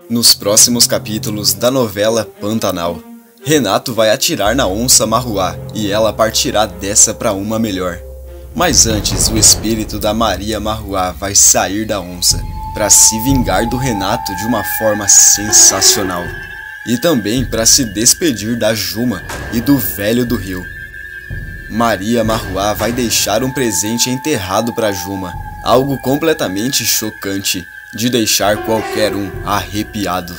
Nos próximos capítulos da novela Pantanal, Renato vai atirar na onça Marruá e ela partirá dessa para uma melhor. Mas antes, o espírito da Maria Marruá vai sair da onça para se vingar do Renato de uma forma sensacional. E também para se despedir da Juma e do velho do rio. Maria Marruá vai deixar um presente enterrado para Juma, algo completamente chocante, de deixar qualquer um arrepiado.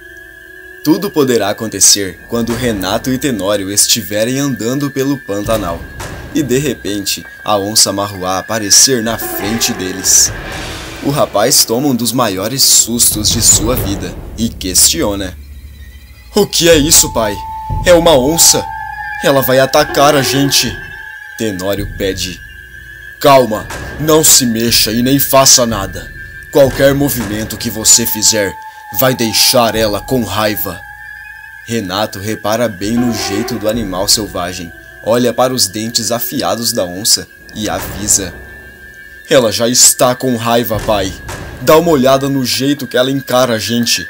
Tudo poderá acontecer quando Renato e Tenório estiverem andando pelo Pantanal e de repente a onça Marruá aparecer na frente deles. O rapaz toma um dos maiores sustos de sua vida e questiona: "O que é isso, pai? É uma onça? Ela vai atacar a gente." Tenório pede: "Calma, não se mexa e nem faça nada. Qualquer movimento que você fizer vai deixar ela com raiva." Renato repara bem no jeito do animal selvagem, olha para os dentes afiados da onça e avisa: "Ela já está com raiva, pai. Dá uma olhada no jeito que ela encara a gente.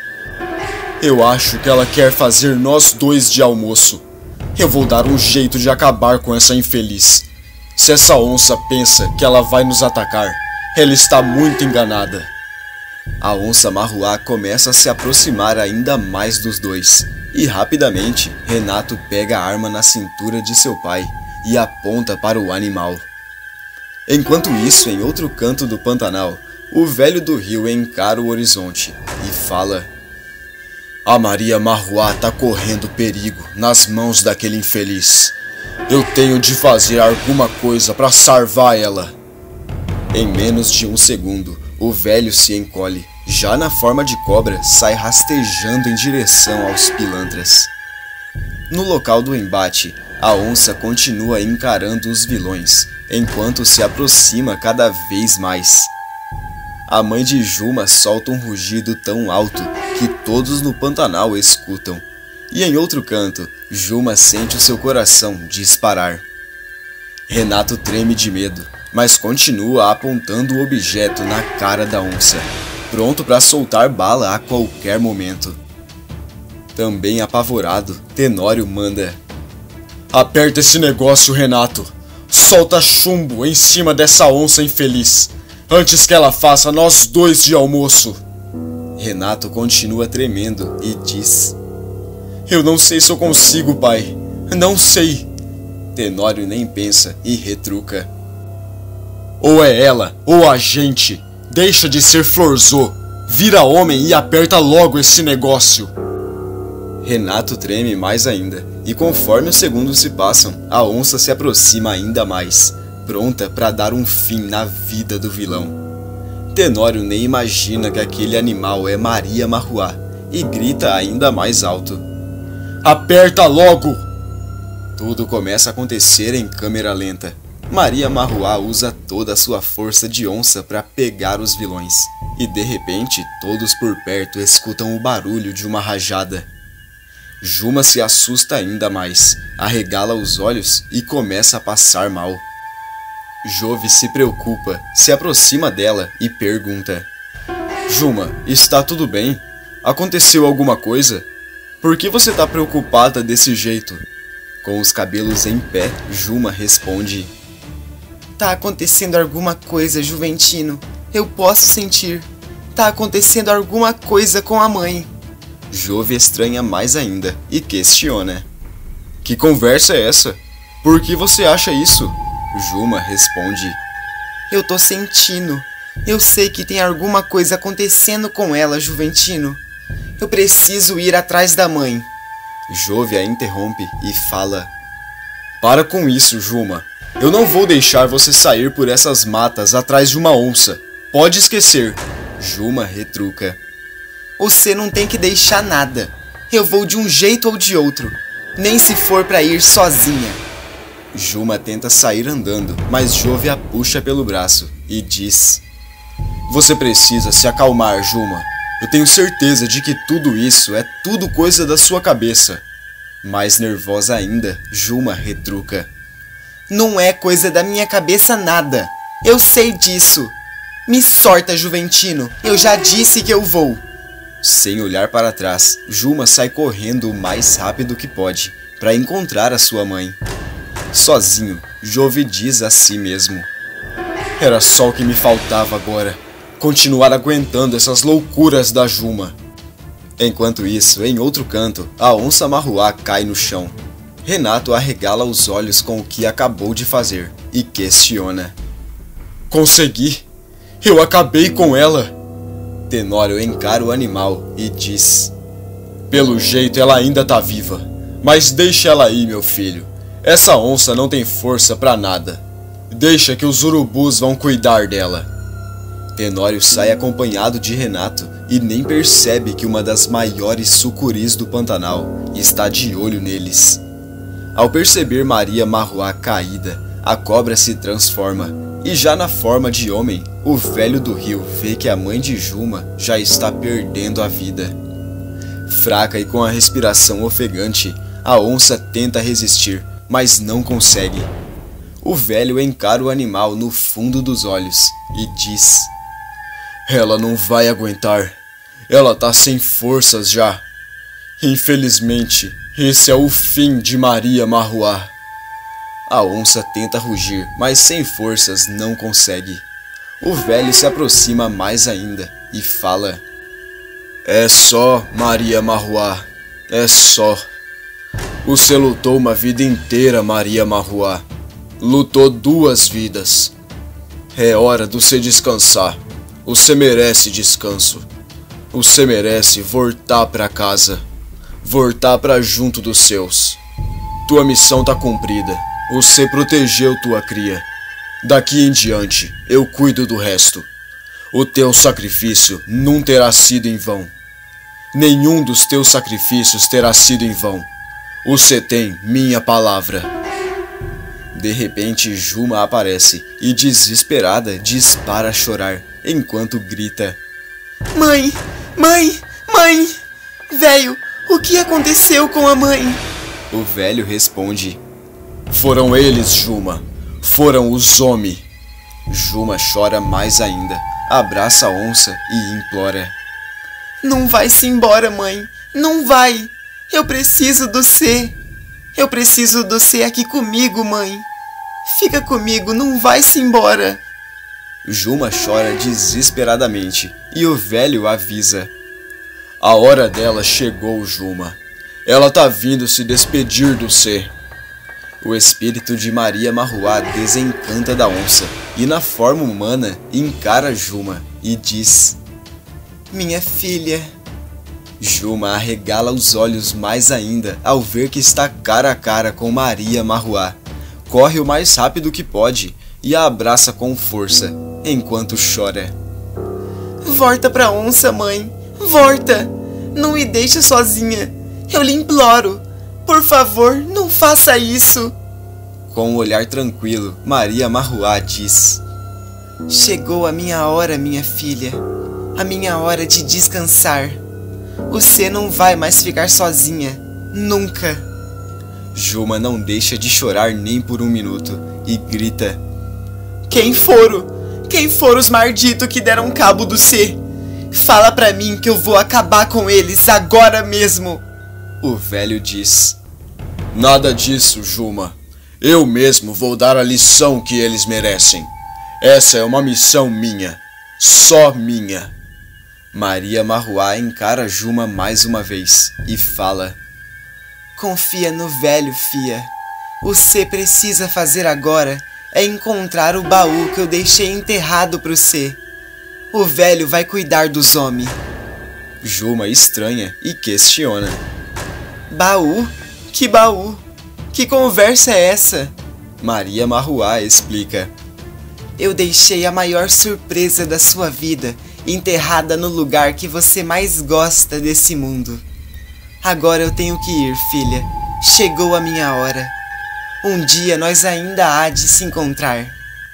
Eu acho que ela quer fazer nós dois de almoço. Eu vou dar um jeito de acabar com essa infeliz. Se essa onça pensa que ela vai nos atacar, ela está muito enganada." A onça Marruá começa a se aproximar ainda mais dos dois, e rapidamente Renato pega a arma na cintura de seu pai e aponta para o animal. Enquanto isso, em outro canto do Pantanal, o velho do rio encara o horizonte e fala: "A Maria Marruá tá correndo perigo nas mãos daquele infeliz. Eu tenho de fazer alguma coisa para salvar ela." Em menos de um segundo, o velho se encolhe, já na forma de cobra, sai rastejando em direção aos pilantras. No local do embate, a onça continua encarando os vilões, enquanto se aproxima cada vez mais. A mãe de Juma solta um rugido tão alto que todos no Pantanal escutam. E em outro canto, Juma sente o seu coração disparar. Renato treme de medo, mas continua apontando o objeto na cara da onça, pronto para soltar bala a qualquer momento. Também apavorado, Tenório manda: "Aperta esse negócio, Renato. Solta chumbo em cima dessa onça infeliz, antes que ela faça nós dois de almoço." Renato continua tremendo e diz: "Eu não sei se eu consigo, pai. Não sei." Tenório nem pensa e retruca: "Ou é ela, ou a gente. Deixa de ser florzô. Vira homem e aperta logo esse negócio." Renato treme mais ainda, e conforme os segundos se passam, a onça se aproxima ainda mais, pronta para dar um fim na vida do vilão. Tenório nem imagina que aquele animal é Maria Marruá, e grita ainda mais alto: "Aperta logo!" Tudo começa a acontecer em câmera lenta. Maria Marruá usa toda a sua força de onça para pegar os vilões, e de repente todos por perto escutam o barulho de uma rajada. Juma se assusta ainda mais, arregala os olhos e começa a passar mal. Jove se preocupa, se aproxima dela e pergunta: "Juma, está tudo bem? Aconteceu alguma coisa? Por que você está preocupada desse jeito?" Com os cabelos em pé, Juma responde: "Tá acontecendo alguma coisa, Juventino. Eu posso sentir. Tá acontecendo alguma coisa com a mãe." Jove estranha mais ainda e questiona: "Que conversa é essa? Por que você acha isso?" Juma responde: "Eu tô sentindo. Eu sei que tem alguma coisa acontecendo com ela, Juventino. Eu preciso ir atrás da mãe." Jove a interrompe e fala: "Para com isso, Juma. Eu não vou deixar você sair por essas matas atrás de uma onça. Pode esquecer." Juma retruca: "Você não tem que deixar nada. Eu vou de um jeito ou de outro, nem se for para ir sozinha." Juma tenta sair andando, mas Jove a puxa pelo braço e diz: "Você precisa se acalmar, Juma. Eu tenho certeza de que tudo isso é tudo coisa da sua cabeça." Mais nervosa ainda, Juma retruca: "Não é coisa da minha cabeça nada. Eu sei disso. Me sorta, Juventino. Eu já disse que eu vou." Sem olhar para trás, Juma sai correndo o mais rápido que pode para encontrar a sua mãe. Sozinho, Jove diz a si mesmo: era só o que me faltava agora, continuar aguentando essas loucuras da Juma. Enquanto isso, em outro canto, a onça Marruá cai no chão. Renato arregala os olhos com o que acabou de fazer e questiona: consegui! Eu acabei com ela! Tenório encara o animal e diz: pelo jeito ela ainda tá viva, mas deixa ela aí, meu filho. Essa onça não tem força pra nada. Deixa que os urubus vão cuidar dela. Tenório sai acompanhado de Renato e nem percebe que uma das maiores sucuris do Pantanal está de olho neles. Ao perceber Maria Marruá caída, a cobra se transforma e já na forma de homem, o velho do rio vê que a mãe de Juma já está perdendo a vida. Fraca e com a respiração ofegante, a onça tenta resistir, mas não consegue. O velho encara o animal no fundo dos olhos e diz: ela não vai aguentar. Ela tá sem forças já. Infelizmente, esse é o fim de Maria Marruá. A onça tenta rugir, mas sem forças não consegue. O velho se aproxima mais ainda e fala: é só, Maria Marruá, é só. Você lutou uma vida inteira, Maria Marruá. Lutou 2 vidas. É hora de você descansar. Você merece descanso. Você merece voltar pra casa. Voltar pra junto dos seus. Tua missão tá cumprida. Você protegeu tua cria. Daqui em diante, eu cuido do resto. O teu sacrifício não terá sido em vão. Nenhum dos teus sacrifícios terá sido em vão. Você tem minha palavra. De repente, Juma aparece e, desesperada, dispara a chorar, enquanto grita: mãe! Mãe! Mãe! Velho, o que aconteceu com a mãe? O velho responde: foram eles, Juma. Foram os homens. Juma chora mais ainda, abraça a onça e implora: não vai-se embora, mãe. Não vai. Eu preciso do cê. Eu preciso do cê aqui comigo, mãe. Fica comigo, não vai-se embora. Juma chora desesperadamente e o velho avisa: a hora dela chegou, Juma. Ela tá vindo se despedir do cê. O espírito de Maria Marruá desencanta da onça e, na forma humana, encara Juma e diz: minha filha. Juma arregala os olhos mais ainda ao ver que está cara a cara com Maria Marruá. Corre o mais rápido que pode e a abraça com força, enquanto chora: volta pra onça, mãe. Volta. Não me deixe sozinha. Eu lhe imploro. Por favor, não faça isso. Com um olhar tranquilo, Maria Marruá diz: chegou a minha hora, minha filha. A minha hora de descansar. Você não vai mais ficar sozinha. Nunca. Juma não deixa de chorar nem por 1 minuto e grita: quem foram? Quem foram os malditos que deram cabo do cê? Fala pra mim que eu vou acabar com eles agora mesmo. O velho diz: nada disso, Juma. Eu mesmo vou dar a lição que eles merecem. Essa é uma missão minha. Só minha. Maria Marruá encara Juma mais uma vez e fala: confia no velho, fia. O cê precisa fazer agora é encontrar o baú que eu deixei enterrado pro cê. O velho vai cuidar dos homens. Juma estranha e questiona: baú? Que baú? Que conversa é essa? Maria Marruá explica: eu deixei a maior surpresa da sua vida enterrada no lugar que você mais gosta desse mundo. Agora eu tenho que ir, filha. Chegou a minha hora. Um dia nós ainda há de se encontrar.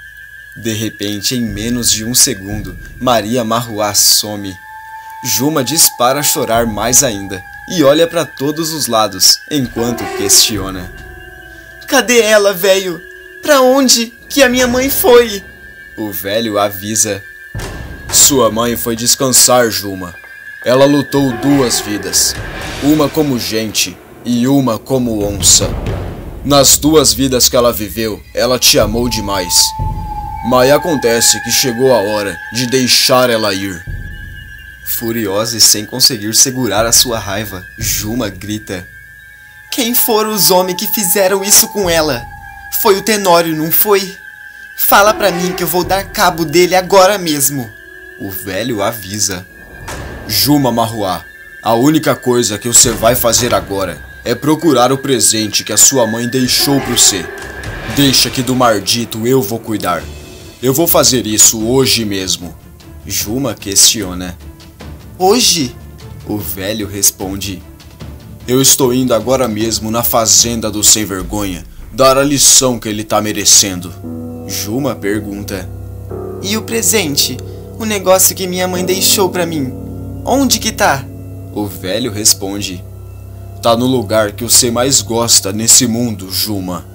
De repente, em menos de 1 segundo, Maria Marruá some. Juma dispara a chorar mais ainda e olha para todos os lados, enquanto questiona: cadê ela, velho? Pra onde que a minha mãe foi? O velho avisa: sua mãe foi descansar, Juma. Ela lutou 2 vidas, uma como gente e uma como onça. Nas 2 vidas que ela viveu, ela te amou demais. Mas acontece que chegou a hora de deixar ela ir. Furiosa e sem conseguir segurar a sua raiva, Juma grita: Quem foram os homens que fizeram isso com ela? Foi o Tenório, não foi? Fala pra mim que eu vou dar cabo dele agora mesmo. O velho avisa: Juma Marruá, a única coisa que você vai fazer agora é procurar o presente que a sua mãe deixou pra você. Deixa que do maldito eu vou cuidar. Eu vou fazer isso hoje mesmo. Juma questiona: Hoje? O velho responde: Eu estou indo agora mesmo na fazenda do sem vergonha dar a lição que ele tá merecendo. Juma pergunta: E o presente? O negócio que minha mãe deixou pra mim? Onde que tá? O velho responde: Tá no lugar que você mais gosta nesse mundo, Juma.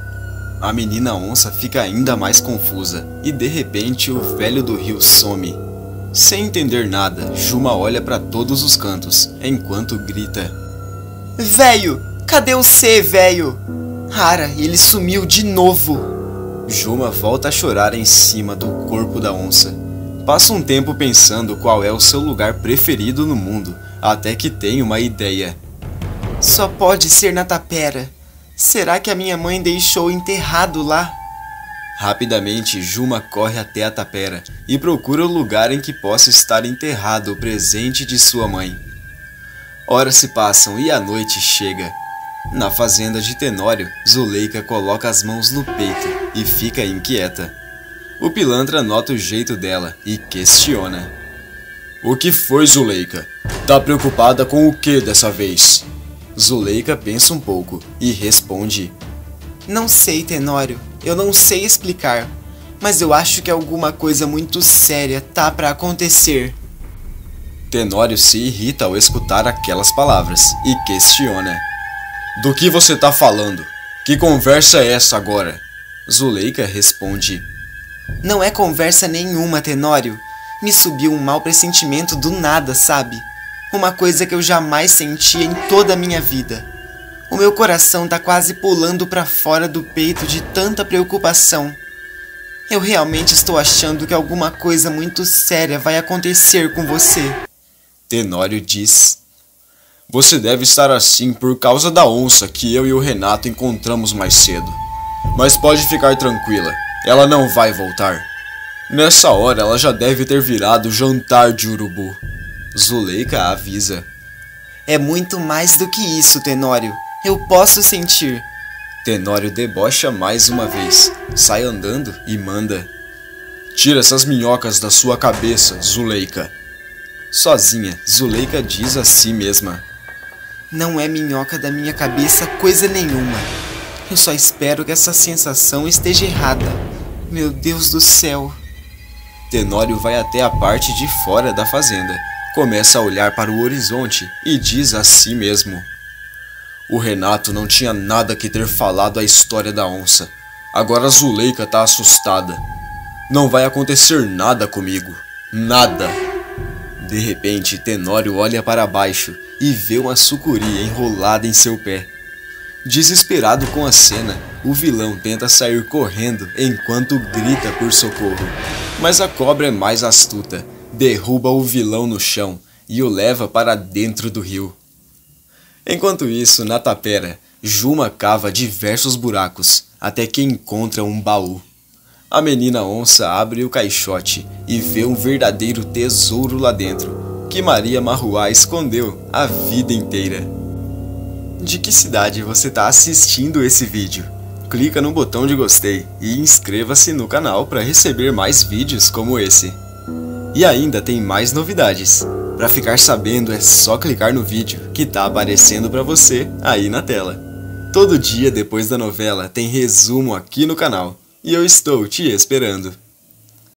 A menina onça fica ainda mais confusa e de repente o velho do rio some. Sem entender nada, Juma olha pra todos os cantos enquanto grita: Velho, cadê você, velho? Ara, ele sumiu de novo. Juma volta a chorar em cima do corpo da onça. Passa um tempo pensando qual é o seu lugar preferido no mundo, até que tem uma ideia. Só pode ser na tapera. Será que a minha mãe deixou enterrado lá? Rapidamente, Juma corre até a tapera e procura o lugar em que possa estar enterrado o presente de sua mãe. Horas se passam e a noite chega. Na fazenda de Tenório, Zuleika coloca as mãos no peito e fica inquieta. O pilantra nota o jeito dela e questiona: O que foi, Zuleika? Tá preocupada com o que dessa vez? Zuleika pensa um pouco e responde: Não sei, Tenório, eu não sei explicar, mas eu acho que alguma coisa muito séria tá pra acontecer. Tenório se irrita ao escutar aquelas palavras e questiona: Do que você tá falando? Que conversa é essa agora? Zuleika responde: Não é conversa nenhuma, Tenório. Me subiu um mau pressentimento do nada, sabe? Uma coisa que eu jamais senti em toda a minha vida. O meu coração tá quase pulando pra fora do peito de tanta preocupação. Eu realmente estou achando que alguma coisa muito séria vai acontecer com você. Tenório diz: Você deve estar assim por causa da onça que eu e o Renato encontramos mais cedo. Mas pode ficar tranquila, ela não vai voltar. Nessa hora ela já deve ter virado jantar de urubu. Zuleika avisa: É muito mais do que isso, Tenório. Eu posso sentir. Tenório debocha mais uma vez, sai andando e manda: Tira essas minhocas da sua cabeça, Zuleika. Sozinha, Zuleika diz a si mesma: Não é minhoca da minha cabeça coisa nenhuma. Eu só espero que essa sensação esteja errada. Meu Deus do céu. Tenório vai até a parte de fora da fazenda. Começa a olhar para o horizonte e diz a si mesmo: O Renato não tinha nada que ter falado a história da onça. Agora a Zuleika tá assustada. Não vai acontecer nada comigo. Nada. De repente, Tenório olha para baixo e vê uma sucuri enrolada em seu pé. Desesperado com a cena, o vilão tenta sair correndo enquanto grita por socorro. Mas a cobra é mais astuta. Derruba o vilão no chão e o leva para dentro do rio. Enquanto isso, na tapera, Juma cava diversos buracos até que encontra um baú. A menina onça abre o caixote e vê um verdadeiro tesouro lá dentro, que Maria Marruá escondeu a vida inteira. De que cidade você está assistindo esse vídeo? Clica no botão de gostei e inscreva-se no canal para receber mais vídeos como esse. E ainda tem mais novidades. Para ficar sabendo é só clicar no vídeo que tá aparecendo para você aí na tela. Todo dia depois da novela tem resumo aqui no canal e eu estou te esperando.